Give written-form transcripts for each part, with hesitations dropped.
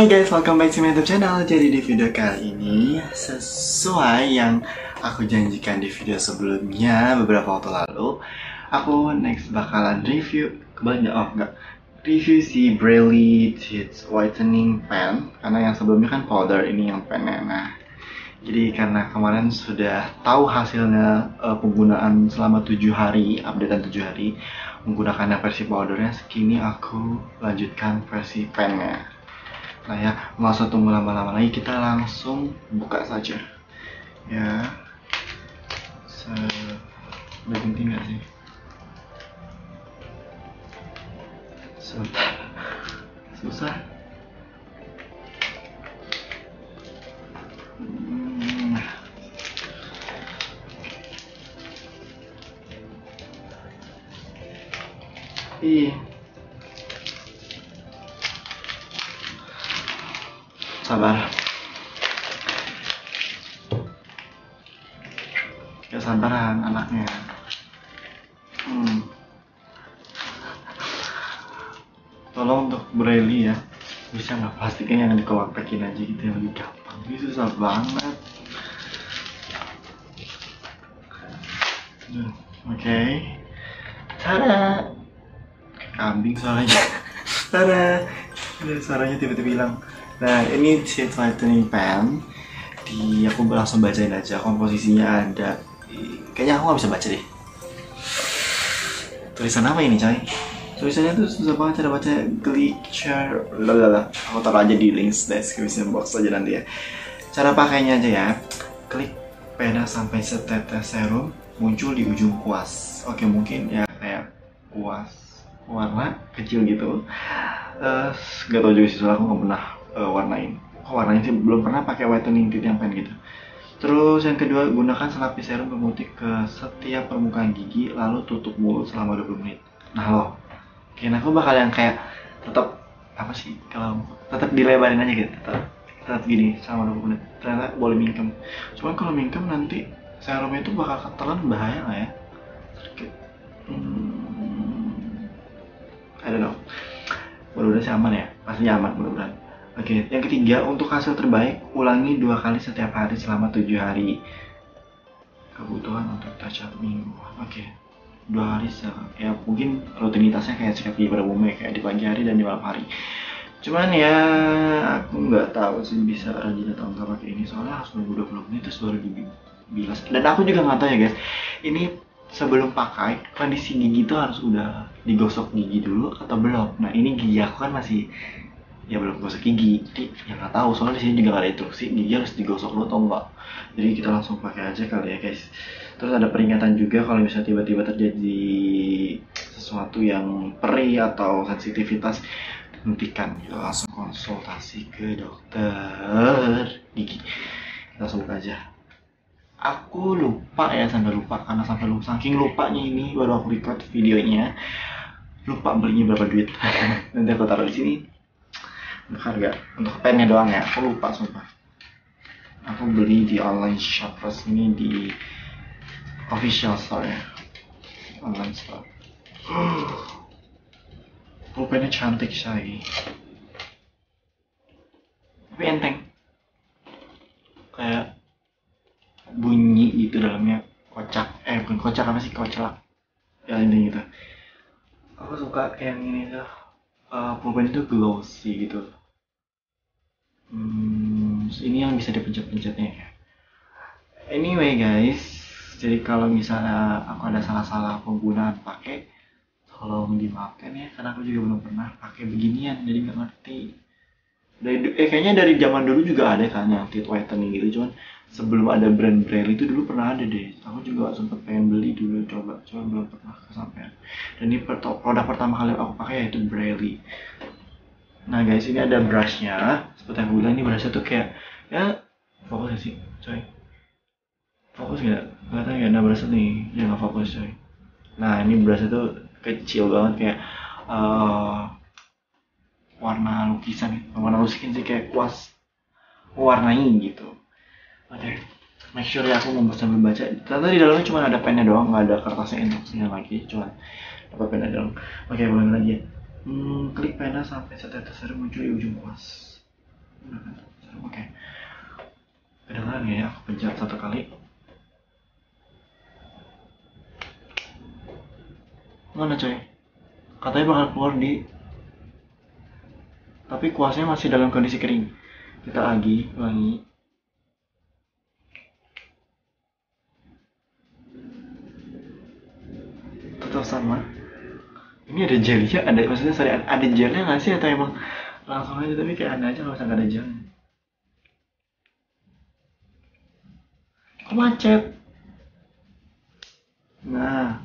Hai guys, welcome back to my YouTube channel. Jadi di video kali ini sesuai yang aku janjikan di video sebelumnya beberapa waktu lalu, aku next bakalan review review si Braley Teeth Whitening Pen, karena yang sebelumnya kan powder, ini yang pennya. Nah, jadi karena kemarin sudah tahu hasilnya penggunaan selama 7 hari, updatean 7 hari menggunakan versi powdernya, kini aku lanjutkan versi pennya. Nah ya, nggak usah tunggu lama-lama lagi, kita langsung buka saja. Ya, udah penting nggak sih? Sebentar, susah. Sabar. Kesabaran anaknya. Tolong untuk Braley ya, bisa nggak pastikan yang dikompakin aja gitu yang lebih gampang. Ini susah banget. Oke. Tada. Kambing suaranya. Tada. Suaranya tiba-tiba hilang. Nah, ini Teeth Whitening Pen. Aku langsung bacain aja komposisinya. Ada, kayaknya aku nggak bisa baca deh. Tulisan apa ini, coy? Tulisannya tuh susah banget cara baca. Glycer, aku taruh aja di links description box aja nanti ya. Cara pakainya aja ya. Klik pena sampai setetes serum muncul di ujung kuas. Oke, mungkin ya kayak kuas warna kecil gitu. Gak tau juga sih, soalnya aku nggak pernah warnain. Warnanya sih belum pernah pakai whitening teeth yang pen gitu. Terus yang kedua, gunakan selapis serum pemutih ke setiap permukaan gigi, lalu tutup mulut selama 20 menit. Nah loh, kayaknya aku bakal yang kayak tetap apa sih, kalau tetap dilebarin aja gitu, tetap gini selama 20 menit. Ternyata boleh mingkem. Cuman kalau mingkem nanti serumnya itu bakal ketelan, bahaya nggak ya? I don't know. Mudah-mudahan sih aman ya, pastinya aman mudah-mudahan. Oke, yang ketiga, untuk hasil terbaik, ulangi 2 kali setiap hari selama 7 hari. Kebutuhan untuk touch up minggu. Oke, 2 hari ya mungkin rutinitasnya kayak sikat gigi pada umumnya, kayak di pagi hari dan di malam hari. Cuman ya, aku nggak tahu sih bisa rajin atau enggak pakai ini, soalnya harus nunggu 20 menit terus baru dibilas. Dan aku juga nggak tahu ya guys, ini sebelum pakai kondisi gigi itu harus udah digosok gigi dulu atau belum. Nah, ini gigi aku kan masih ya belum gosok gigi, jadi ya nggak tahu, soalnya di sini juga nggak ada instruksi gigi harus digosok dulu atau enggak. Jadi kita langsung pakai aja kali ya guys. Terus ada peringatan juga kalau misalnya tiba-tiba terjadi sesuatu yang perih atau sensitivitas, hentikan gitu, langsung konsultasi ke dokter gigi. Kita langsung buka aja. Aku lupa ya, sampai lupa, karena sampai lupa, saking lupanya ini baru aku record videonya, lupa belinya berapa duit. Nanti aku taruh di sini harga untuk pennya doang ya, aku lupa sumpah. Aku beli di online shop resmi di official store ya, online store. Pennya cantik say, tapi enteng, kayak bunyi gitu dalamnya, kocak, bukan kocak, apa sih, kocak ya ini gitu. Aku suka yang ini tuh, pulpen itu glossy gitu. Ini yang bisa dipencet-pencetnya ya. Anyway guys, jadi kalau misalnya aku ada salah-salah penggunaan pakai, tolong dimaafkan ya, karena aku juga belum pernah pakai beginian, jadi nggak ngerti. Kayaknya dari zaman dulu juga ada kan yang teeth whitening gitu, cuman sebelum ada brand Braley itu dulu pernah ada deh. Aku juga sempat pengen beli dulu, coba belum pernah kesampaian. Dan ini produk pertama kali aku pakai yaitu Braley. Nah guys, ini ada brushnya. Seperti yang aku bilang, ini brushnya tuh kayak, ya fokus gak sih coy? Fokus gak? Kelihatan gak? Nah brushnya nih, ya gak fokus coy. Nah ini brushnya tuh kecil banget, kayak warna lukisan sih, kayak kuas warnai gitu. Oke, make sure ya aku mau sambil baca. Ternyata di dalamnya cuma ada pennya doang, nggak ada kertasnya instruksinya lagi, cuma dapat pennya doang. Oke, mulai lagi ya. Klik pena sampai setetes serum muncul di ujung kuas. Oke. Kedengeran nggak ya? Aku pencet satu kali. Mana coy? Katanya bakal keluar di, tapi kuasnya masih dalam kondisi kering. Kita ulangi. Tetap sama. Ini ada jelnya, ada maksudnya sorry, ada jelnya nggak sih atau emang langsung aja, tapi kayak aneh aja kalau misalnya nggak ada jelnya. Kok macet? Nah,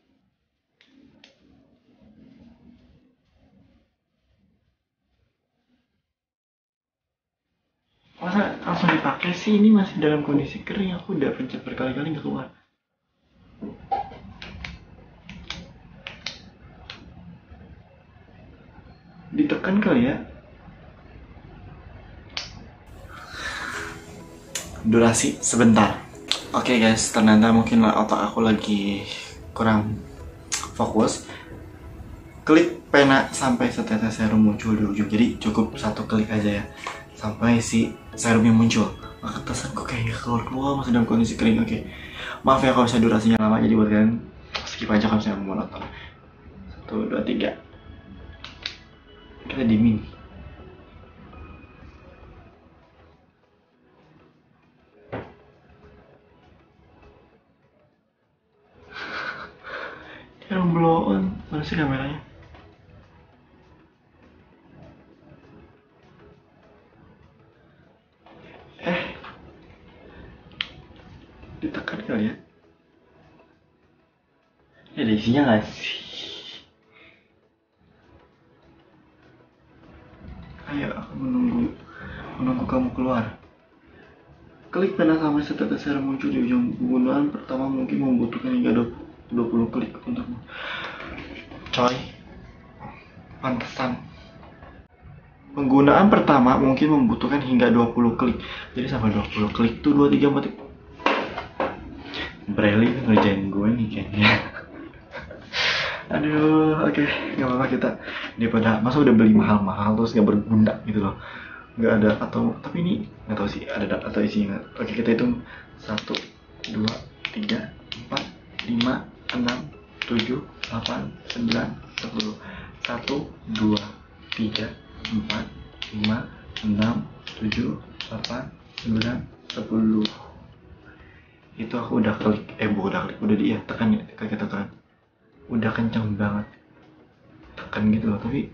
masa langsung dipakai sih? Ini masih dalam kondisi kering. Aku udah pencet berkali-kali nggak keluar. Ditekan kali ya. Durasi sebentar. Oke guys, ternyata mungkin otak aku lagi kurang fokus. Klik pena sampai setetes serum muncul di ujung. Jadi cukup satu klik aja ya, sampai si serumnya muncul. Maka tetesanku kayak keluar masih dalam kondisi kering. Oke, maaf ya kalau misalnya durasinya lama, jadi buat kalian skip aja kalau misalnya mau nonton. 1, 2, 3. Kita dingin. Dia blow on. Mana sih kameranya? Ditekan kali ya. Ini ada isinya nggak sih? Ayo, aku menunggu kamu keluar. Klik pena sampai setetes serum muncul di ujung. Penggunaan pertama mungkin membutuhkan hingga 20 klik untuk coy. Pantesan. Penggunaan pertama mungkin membutuhkan hingga 20 klik. Jadi sampai 20 klik tuh 2, 3, 4. Braille ngerjain gue nih kayaknya. Aduh, oke, nggak apa-apa kita daripada masa udah beli mahal-mahal terus nggak berguna gitu loh. Nggak ada, atau tapi ini nggak tahu sih ada atau isinya. Oke, kita hitung 1, 2, 3, 4, 5, 6, 7, 8, 9, 10. 1, 2, 3, 4, 5, 6, 7, 8, 9, 10. Itu aku udah klik, udah klik, udah dia tekan ya, kita tekan. Udah kenceng banget tekan gitu loh, tapi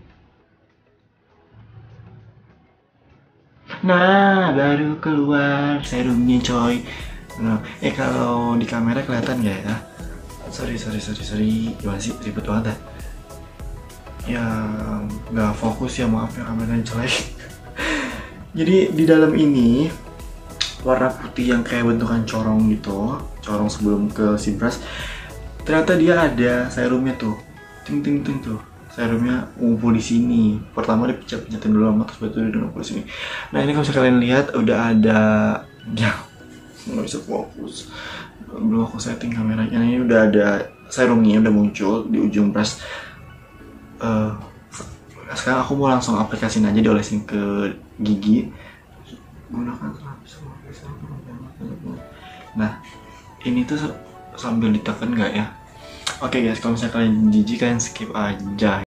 nah baru keluar serumnya coy. Nah, kalau di kamera kelihatan gak ya? Sorry gimana sih, ribet banget ya, nggak fokus ya, maaf ya kameranya jelek. Jadi di dalam ini warna putih yang kayak bentukan corong gitu, corong sebelum ke si brush, ternyata dia ada serumnya tuh, ting ting ting tuh. Serumnya ngumpul di sini. Pertama dipencet-pencetin dulu sama, terus baru dia ngumpul di sini. Nah ini kalau bisa kalian lihat udah ada, ya nggak bisa fokus. Belum aku setting kameranya. Nah, ini udah ada serumnya, udah muncul di ujung brush. Sekarang aku mau langsung aplikasiin aja, diolesin ke gigi. Gunakan nah ini tuh sambil ditekan nggak ya? Oke guys, kalau misalnya kalian jijik kalian skip aja.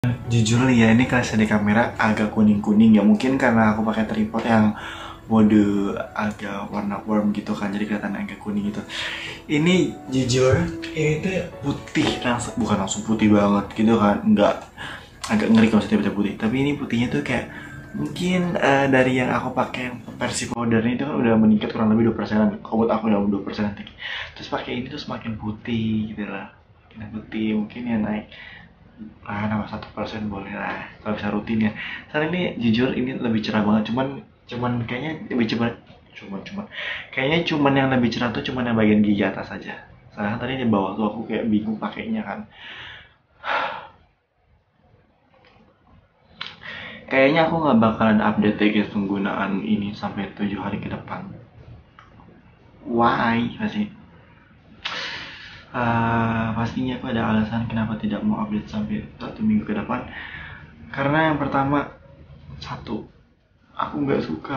Jujur nih ya, ini kelasnya di kamera agak kuning-kuning ya, mungkin karena aku pakai tripod yang mode agak warna warm gitu kan, jadi kelihatan agak kuning gitu. Ini jujur, ini tuh putih langsung, bukan langsung putih banget gitu kan, enggak, agak ngeri kalau tiba-tiba putih. Tapi ini putihnya tuh kayak mungkin dari yang aku pakai versi powdernya itu kan udah meningkat kurang lebih 2%-an. Kalau buat aku udah 2%-an tinggi. Terus pakai ini tuh semakin putih gitu lah. Semakin putih, mungkin ya naik nama 1% boleh lah kalau bisa rutin ya. Soalnya ini jujur ini lebih cerah banget, cuman kayaknya lebih cerah, cuman kayaknya cuman yang lebih cerah tuh cuman yang bagian gigi atas aja. Soalnya tadi di bawah tuh aku kayak bingung pakainya kan. Kayaknya aku nggak bakalan update deh guys penggunaan ini sampai 7 hari ke depan. Why? Pastinya aku ada alasan kenapa tidak mau update sampai 1 minggu ke depan. Karena yang pertama, satu, aku nggak suka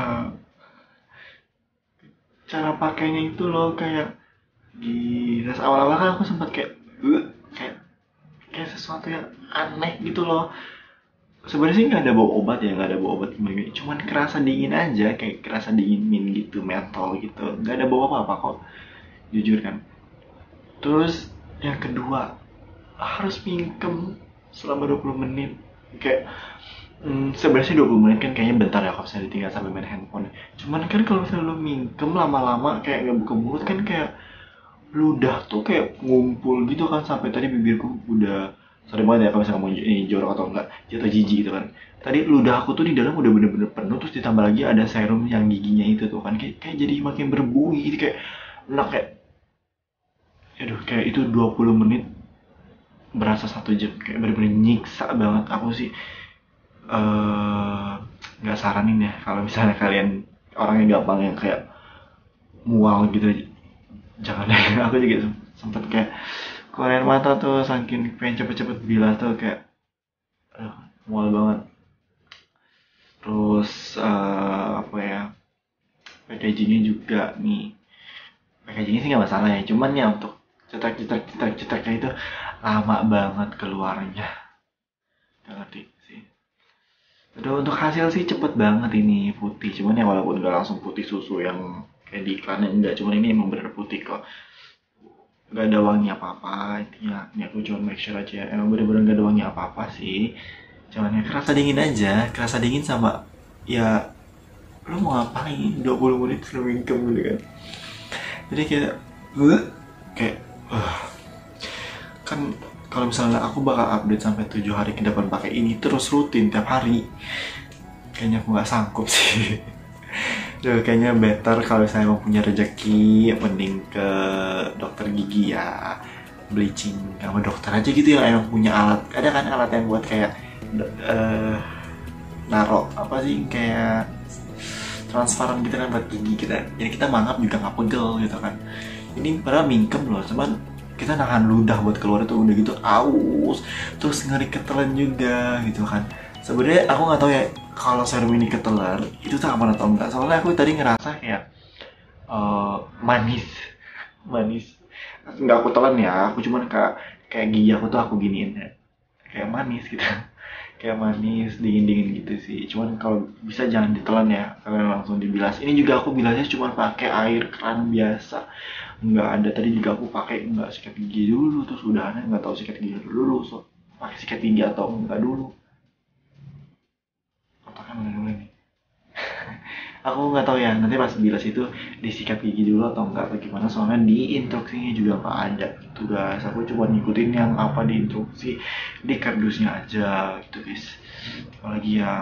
cara pakainya itu loh, kayak di tes awal-awal kan aku sempat kayak kayak kayak sesuatu yang aneh gitu loh. Sebenarnya sih nggak ada bau obat ya, nggak ada bau obat gimana, cuman kerasa dingin aja, kayak kerasa dingin min gitu, mentol gitu, nggak ada bau apa-apa kok, jujur kan. Terus yang kedua, harus mingkem selama 20 menit, kayak sebenarnya sih 20 menit kan kayaknya bentar ya kalau misalnya ditinggal sambil main handphone. Cuman kan kalau misalnya lu mingkem lama-lama kayak nggak buka mulut kan, kayak ludah tuh kayak ngumpul gitu kan, sampai tadi bibirku udah, sorry banget ya kalau misalnya mau ini jorok atau enggak jatuh jijik gitu kan. Tadi ludah aku tuh di dalam udah bener-bener penuh, terus ditambah lagi ada serum yang giginya itu tuh kan, kayak jadi makin berbunyi gitu, kayak enak, kayak aduh, kayak itu 20 menit berasa 1 jam, kayak bener-bener nyiksa banget. Aku sih eh nggak saranin ya kalau misalnya kalian orang yang gampang yang kayak mual gitu, jangan deh. Aku juga sempet kayak keluarin mata tuh saking pengen cepet-cepet bilas tuh, kayak aduh, mual banget. Terus apa ya, packagingnya juga nih, packagingnya sih nggak masalah ya, cuman ya untuk cetak-cetaknya itu lama banget keluarnya, nggak ngerti sih. Udah, untuk hasil sih cepet banget ini putih, cuman ya walaupun nggak langsung putih susu yang kayak di iklannya, enggak, cuman ini emang bener putih kok, nggak ada wangi apa-apa. Intinya ini aku cuma make sure aja emang bener-bener nggak ada wangi apa-apa sih, cuman ya kerasa dingin aja, kerasa dingin sama ya, lo mau ngapain 20 menit sebelum mingkem gitu kan. Jadi kayak gue kayak kan kalau misalnya aku bakal update sampai 7 hari ke depan pakai ini terus rutin tiap hari, kayaknya aku nggak sanggup sih. Duh, kayaknya better kalau misalnya mau punya rezeki mending ke dokter gigi ya, bleaching sama dokter aja gitu ya, emang punya alat, ada kan alat yang buat kayak eh naro apa sih, kayak transparan gitu kan buat gigi kita, jadi kita mangap juga nggak pegel gitu kan. Ini padahal mingkem loh, cuman kita nahan ludah buat keluar itu udah gitu aus, terus ngeri ketelan juga gitu kan. Sebenarnya aku nggak tahu ya kalau serum ini ketelan itu tuh aman atau enggak, soalnya aku tadi ngerasa kayak manis, manis, nggak aku telan ya, aku cuman kayak gigi aku tuh aku giniin ya, kayak manis gitu. Kayak manis dingin dingin gitu sih, cuman kalau bisa jangan ditelan ya, kalian langsung dibilas. Ini juga aku bilasnya cuma pakai air keran biasa, nggak ada, tadi juga aku pakai nggak sikat gigi dulu, terus udahannya nggak tahu sikat gigi dulu, so pakai sikat gigi atau enggak dulu, otaknya mana dulu nih. Aku nggak tahu ya nanti pas bilas itu disikat gigi dulu atau enggak atau gimana, soalnya di instruksinya juga nggak ada gitu guys, aku cuma ngikutin yang apa di instruksi di kardusnya aja gitu guys. Apalagi ya,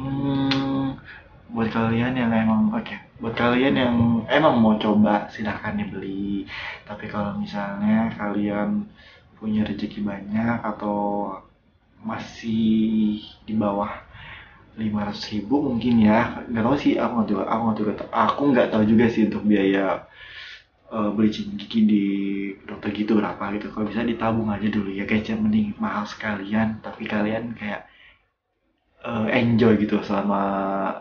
buat kalian yang emang buat kalian yang emang mau coba silahkan dibeli, tapi kalau misalnya kalian punya rezeki banyak atau masih di bawah 500.000 mungkin ya, nggak tahu sih, aku nggak tahu juga sih untuk biaya bleaching gigi di dokter gitu berapa gitu. Kalau bisa ditabung aja dulu ya guys, yang mending mahal sekalian tapi kalian kayak enjoy gitu selama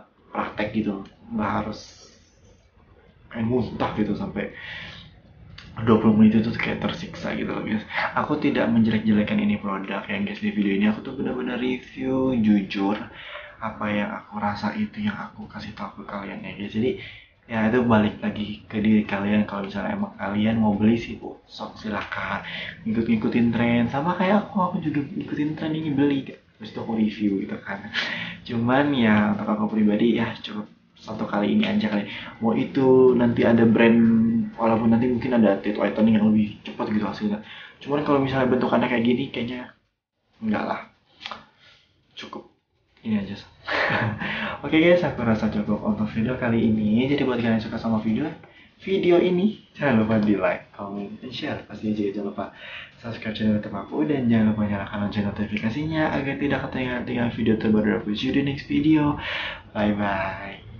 praktek gitu, nggak harus kayak muntah gitu sampai 20 menit itu tuh kayak tersiksa gitu loh guys. Aku tidak menjelek-jelekan ini produk ya guys. Di video ini aku tuh benar-benar review jujur apa yang aku rasa, itu yang aku kasih tahu ke kalian ya guys. Jadi ya itu balik lagi ke diri kalian. Kalau misalnya emang kalian mau beli sih, sok silahkan ngikutin tren, sama kayak aku juga ngikutin tren ini beli, terus itu aku review gitu kan. Cuman ya untuk aku pribadi ya cukup satu kali ini aja kali. Mau itu nanti ada brand, walaupun nanti mungkin ada teeth whitening yang lebih cepat gitu hasilnya, cuman kalau misalnya bentukannya kayak gini kayaknya enggak lah, cukup ini aja. Oke guys, aku rasa cukup untuk video kali ini. Jadi buat kalian yang suka sama video ini, jangan lupa di like, comment, dan share. Pastinya juga jangan lupa subscribe channel YouTube aku, dan jangan lupa nyalakan lonceng notifikasinya agar tidak ketinggalan video terbaru dari aku di next video. Bye bye.